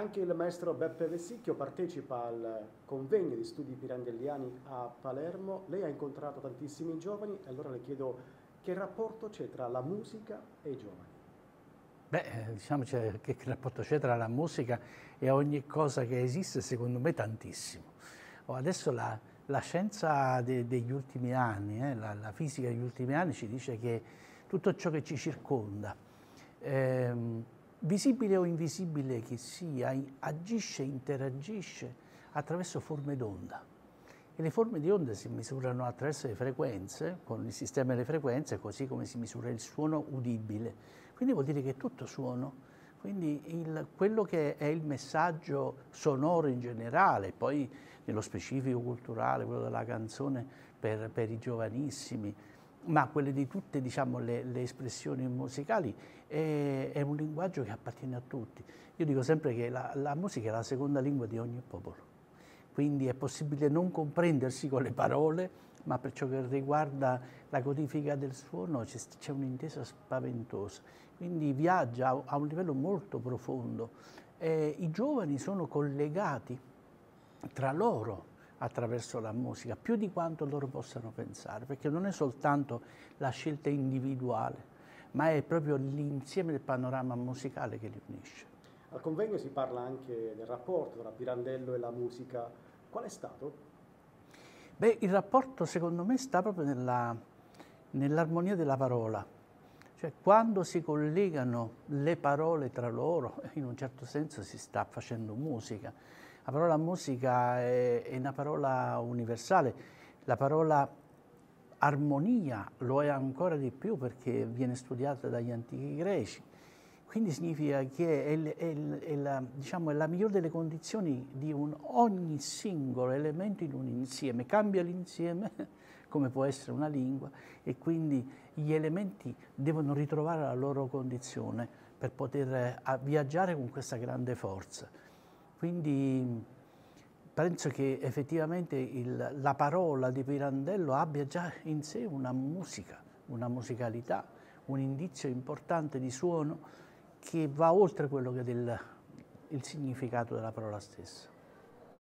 Anche il maestro Beppe Vessicchio partecipa al convegno di studi pirandelliani a Palermo. Lei ha incontrato tantissimi giovani e allora le chiedo che rapporto c'è tra la musica e i giovani. Beh, diciamo che rapporto c'è tra la musica e ogni cosa che esiste, secondo me tantissimo. Adesso la scienza degli ultimi anni, la fisica degli ultimi anni ci dice che tutto ciò che ci circonda, visibile o invisibile che sia, agisce, interagisce attraverso forme d'onda. E le forme di onda si misurano attraverso le frequenze, con il sistema delle frequenze, così come si misura il suono udibile. Quindi vuol dire che è tutto suono. Quindi quello che è il messaggio sonoro in generale, poi nello specifico culturale, quello della canzone per i giovanissimi, ma quelle di tutte, diciamo, le espressioni musicali, è un linguaggio che appartiene a tutti. Io dico sempre che la musica è la seconda lingua di ogni popolo. Quindi è possibile non comprendersi con le parole, ma per ciò che riguarda la codifica del suono c'è un'intesa spaventosa. Quindi viaggia a un livello molto profondo. I giovani sono collegati tra loro attraverso la musica, più di quanto loro possano pensare, perché non è soltanto la scelta individuale, ma è proprio l'insieme del panorama musicale che li unisce. Al convegno si parla anche del rapporto tra Pirandello e la musica. Qual è stato? Beh, il rapporto secondo me sta proprio nell'armonia della parola. Cioè, quando si collegano le parole tra loro, in un certo senso si sta facendo musica. La parola musica è una parola universale. La parola armonia lo è ancora di più perché viene studiata dagli antichi greci. Quindi significa che diciamo, è la migliore delle condizioni di ogni singolo elemento in un insieme. Cambia l'insieme, come può essere una lingua, e quindi gli elementi devono ritrovare la loro condizione per poter viaggiare con questa grande forza. Quindi penso che effettivamente la parola di Pirandello abbia già in sé una musica, una musicalità, un indizio importante di suono che va oltre quello che è il significato della parola stessa.